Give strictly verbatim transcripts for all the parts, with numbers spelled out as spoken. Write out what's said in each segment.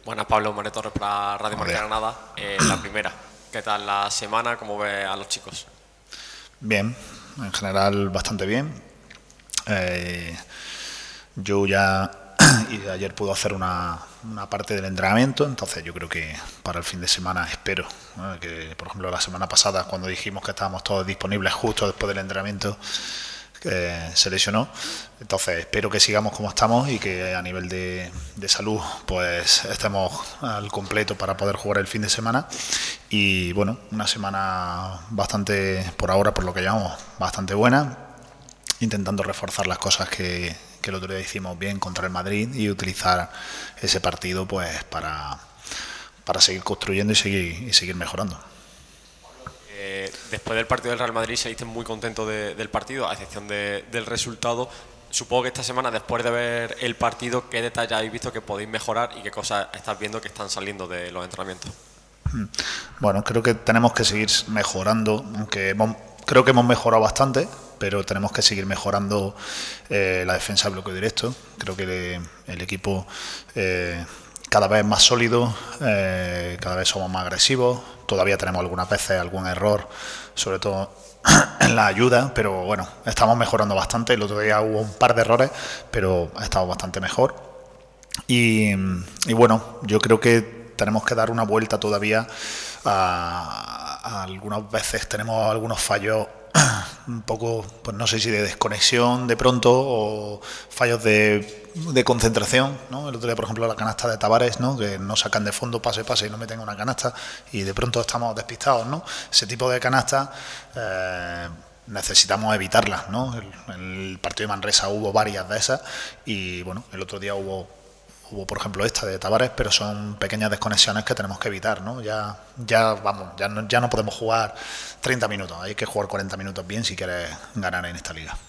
Buenas, Pablo, María Torres para Radio Buenos Marca días. Granada. Eh, la primera, ¿qué tal la semana? ¿Cómo ves a los chicos? Bien, en general bastante bien. Eh, yo ya y ayer pudo hacer una, una parte del entrenamiento, entonces yo creo que para el fin de semana espero, ¿no? Que, por ejemplo, la semana pasada, cuando dijimos que estábamos todos disponibles justo después del entrenamiento, que se lesionó. Entonces espero que sigamos como estamos y que a nivel de, de salud pues estemos al completo para poder jugar el fin de semana. Y bueno, una semana bastante, por ahora, por lo que llevamos, bastante buena, intentando reforzar las cosas que, que el otro día hicimos bien contra el Madrid y utilizar ese partido pues para, para seguir construyendo y seguir, y seguir mejorando. Eh, después del partido del Real Madrid seguiste muy contento de, del partido, a excepción de, del resultado. Supongo que esta semana, después de ver el partido, ¿qué detalles habéis visto que podéis mejorar y qué cosas estás viendo que están saliendo de los entrenamientos? Bueno, creo que tenemos que seguir mejorando, aunque hemos, creo que hemos mejorado bastante, pero tenemos que seguir mejorando eh, la defensa de bloqueo directo. Creo que le, el equipo eh, cada vez es más sólido, eh, cada vez somos más agresivos. Todavía tenemos algunas veces algún error, sobre todo en la ayuda, pero bueno, estamos mejorando bastante. El otro día hubo un par de errores, pero ha estado bastante mejor. Y, y bueno, yo creo que tenemos que dar una vuelta todavía a, a algunas veces tenemos algunos fallos un poco, pues no sé si de desconexión de pronto o fallos de, de concentración, ¿no? El otro día, por ejemplo, la canasta de Tavares, ¿no? Que no sacan de fondo, pase, pase y no meten una canasta y de pronto estamos despistados, ¿no? Ese tipo de canastas eh, necesitamos evitarlas, ¿no? El, el partido de Manresa hubo varias de esas y bueno, el otro día hubo Hubo, por ejemplo, esta de Tavares, pero son pequeñas desconexiones que tenemos que evitar, ¿no? Ya, ya vamos, ya no, ya no podemos jugar treinta minutos, hay que jugar cuarenta minutos bien si quieres ganar en esta liga.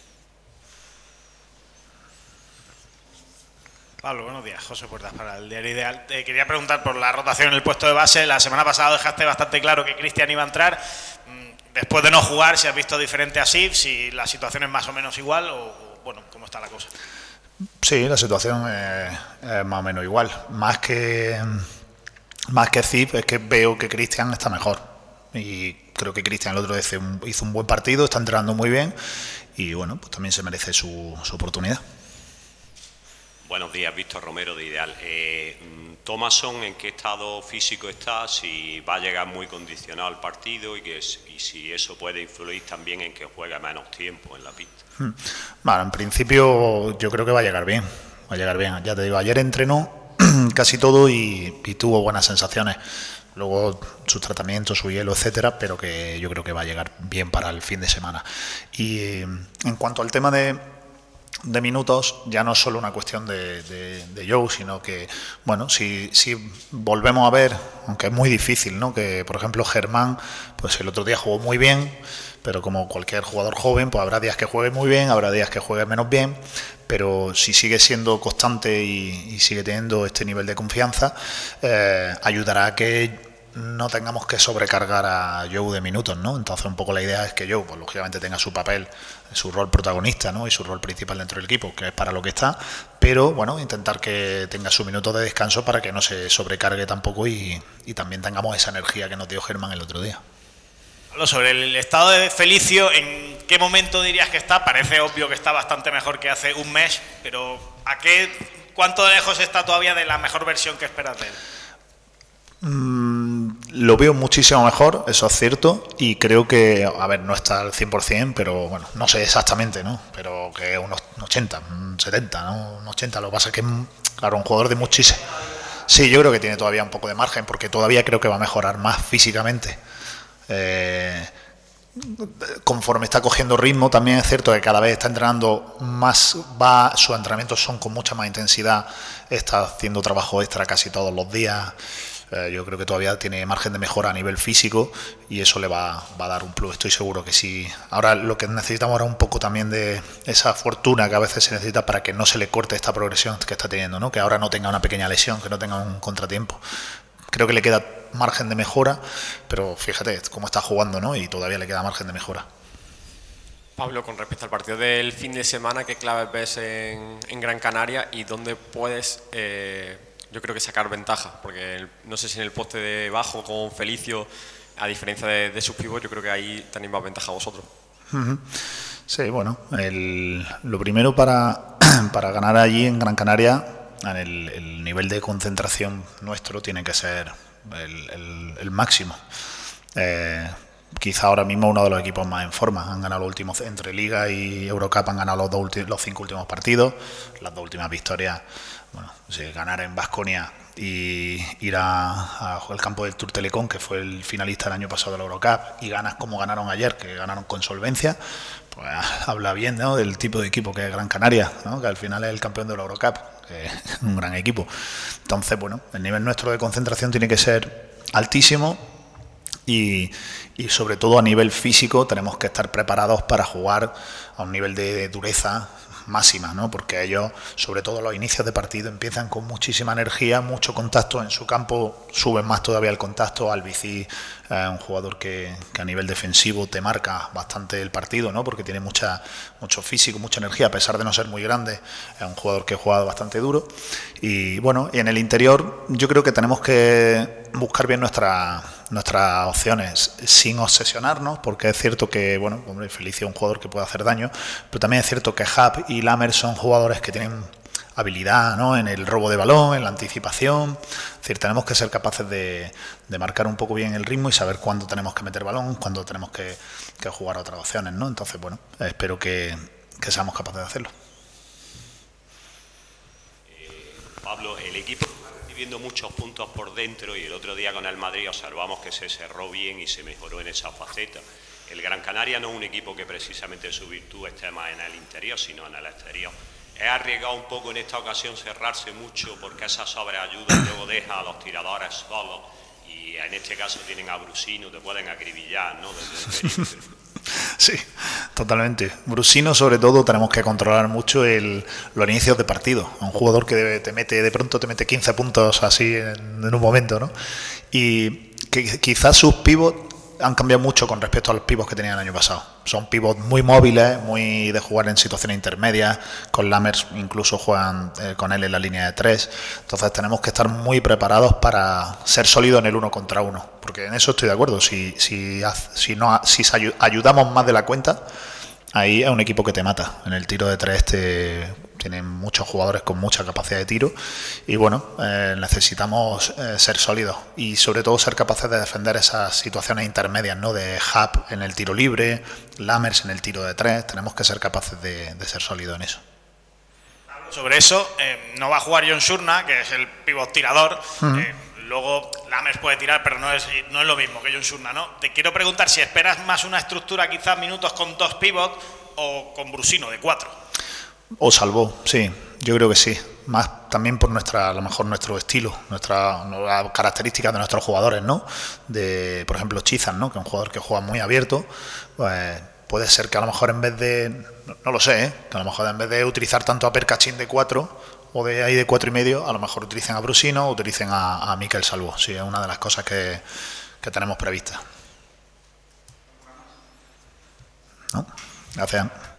Pablo, buenos días. José Puertas para el Diario Ideal. Te quería preguntar por la rotación en el puesto de base. La semana pasada dejaste bastante claro que Cristian iba a entrar. Después de no jugar, si has visto diferente a Sif, si la situación es más o menos igual o, bueno, ¿cómo está la cosa? Sí, la situación es, es más o menos igual. Más que más que Zip, es que veo que Cristian está mejor. Y creo que Cristian el otro día hizo un, hizo un buen partido, está entrenando muy bien y bueno, pues también se merece su, su oportunidad. Buenos días, Víctor Romero de Ideal. Eh, Thomason, ¿en qué estado físico está? Si va a llegar muy condicionado al partido y, que, y si eso puede influir también en que juegue menos tiempo en la pista. Bueno, en principio yo creo que va a llegar bien, va a llegar bien. Ya te digo, ayer entrenó casi todo y, y tuvo buenas sensaciones. Luego sus tratamientos, su hielo, etcétera, pero que yo creo que va a llegar bien para el fin de semana. Y en cuanto al tema de, de minutos, ya no es solo una cuestión de, de, de Joe, sino que, bueno, si, si volvemos a ver, aunque es muy difícil, ¿no? Que, por ejemplo, Germán, pues el otro día jugó muy bien, pero como cualquier jugador joven, pues habrá días que juegue muy bien, habrá días que juegue menos bien, pero si sigue siendo constante y, y sigue teniendo este nivel de confianza, eh, ayudará a que no tengamos que sobrecargar a Joe de minutos, ¿no? Entonces un poco la idea es que Joe, pues lógicamente tenga su papel, su rol protagonista, ¿no? Y su rol principal dentro del equipo, que es para lo que está, pero bueno, intentar que tenga su minuto de descanso para que no se sobrecargue tampoco y, y también tengamos esa energía que nos dio Germán el otro día. Sobre el estado de Felicio, ¿en qué momento dirías que está? Parece obvio que está bastante mejor que hace un mes, pero ¿a qué, cuánto lejos está todavía de la mejor versión que esperas de él? Mm, lo veo muchísimo mejor, eso es cierto, y creo que, a ver, no está al cien por cien, pero bueno, no sé exactamente, ¿no? Pero que unos ochenta, setenta, ¿no? Un ochenta, lo que pasa es que, claro, un jugador de muchísimo. Sí, yo creo que tiene todavía un poco de margen, porque todavía creo que va a mejorar más físicamente. Eh, conforme está cogiendo ritmo, también es cierto que cada vez está entrenando más, va, sus entrenamientos son con mucha más intensidad, está haciendo trabajo extra casi todos los días. Eh, yo creo que todavía tiene margen de mejora a nivel físico y eso le va, va a dar un plus, estoy seguro que sí. Ahora lo que necesitamos ahora es un poco también de esa fortuna que a veces se necesita para que no se le corte esta progresión que está teniendo, ¿no? Que ahora no tenga una pequeña lesión, que no tenga un contratiempo. Creo que le queda margen de mejora, pero fíjate cómo está jugando, ¿no? Y todavía le queda margen de mejora. Pablo, con respecto al partido del fin de semana, ¿qué claves ves en, en Gran Canaria y dónde puedes eh, yo creo que sacar ventaja, porque el, no sé si en el poste de bajo con Felicio, a diferencia de, de sus pibos, yo creo que ahí tenéis más ventaja vosotros. Uh-huh. Sí, bueno, el, lo primero para, para ganar allí en Gran Canaria, el, el nivel de concentración nuestro tiene que ser el, el, el máximo. Eh, quizá ahora mismo uno de los equipos más en forma. Han ganado los últimos, entre Liga y Eurocup han ganado los, dos, los cinco últimos partidos. Las dos últimas victorias, bueno, sí, ganar en Baskonia y ir a, a el campo del Tour Telecom, que fue el finalista el año pasado de la Eurocup, y ganas como ganaron ayer, que ganaron con solvencia, pues habla bien, ¿no?, del tipo de equipo que es Gran Canaria, ¿no?, que al final es el campeón de la Eurocup, que es un gran equipo. Entonces, bueno, el nivel nuestro de concentración tiene que ser altísimo. Y, y sobre todo a nivel físico tenemos que estar preparados para jugar a un nivel de, de dureza máxima, ¿no? Porque ellos, sobre todo los inicios de partido, empiezan con muchísima energía, mucho contacto en su campo, suben más todavía el contacto. Albici es eh, un jugador que, que a nivel defensivo te marca bastante el partido, ¿no? Porque tiene mucha, mucho físico, mucha energía, a pesar de no ser muy grande, es un jugador que ha jugado bastante duro. Y bueno, y en el interior yo creo que tenemos que buscar bien nuestra, nuestras opciones sin obsesionarnos, porque es cierto que, bueno, hombre, Felicio es un jugador que puede hacer daño, pero también es cierto que Hub y Lammers son jugadores que tienen habilidad, ¿no?, en el robo de balón, en la anticipación. Es decir, tenemos que ser capaces de, de marcar un poco bien el ritmo y saber cuándo tenemos que meter balón, cuándo tenemos que, que jugar otras opciones, ¿no? Entonces, bueno, espero que, que seamos capaces de hacerlo. Eh, Pablo, el equipo está recibiendo muchos puntos por dentro y el otro día con el Madrid observamos que se cerró bien y se mejoró en esa faceta. El Gran Canaria no es un equipo que precisamente su virtud esté más en el interior, sino en el exterior. ¿Es arriesgado un poco en esta ocasión cerrarse mucho porque esa sobreayuda luego deja a los tiradores solos y en este caso tienen a Brusino, te pueden acribillar, ¿no?, desde el perímetro? Sí, totalmente. Brusino, sobre todo, tenemos que controlar mucho el, los inicios de partido. Un jugador que debe, te mete, de pronto te mete quince puntos así en, en un momento, ¿no? Y que quizás sus pivots han cambiado mucho con respecto a los pivots que tenían el año pasado. Son pivots muy móviles, muy de jugar en situaciones intermedias. Con Lammers incluso juegan eh, con él en la línea de tres. Entonces tenemos que estar muy preparados para ser sólidos en el uno contra uno. Porque en eso estoy de acuerdo. Si, si, si, no, si ayudamos más de la cuenta, ahí es un equipo que te mata. En el tiro de tres te... Tienen muchos jugadores con mucha capacidad de tiro y bueno, eh, necesitamos eh, ser sólidos y sobre todo ser capaces de defender esas situaciones intermedias, ¿no? De Hub en el tiro libre, Lammers en el tiro de tres. Tenemos que ser capaces de, de ser sólidos en eso. Sobre eso, eh, no va a jugar John Surna, que es el pivot tirador. Uh-huh. eh, luego Lammers puede tirar, pero no es, no es lo mismo que John Surna, ¿no? Te quiero preguntar si esperas más una estructura quizás minutos con dos pivots o con Brusino de cuatro. O salvó, sí, yo creo que sí. Más también por nuestra, a lo mejor nuestro estilo, nuestra, nuestra características de nuestros jugadores, ¿no? De, por ejemplo, Chizan, ¿no?, que es un jugador que juega muy abierto. Pues puede ser que a lo mejor en vez de, no, no lo sé, ¿eh?, que a lo mejor en vez de utilizar tanto a Percachín de cuatro o de ahí de cuatro y medio, a lo mejor utilicen a Brusino o utilicen a, a Mikel Salvo. Sí, es una de las cosas que, que tenemos previstas. ¿No? Gracias.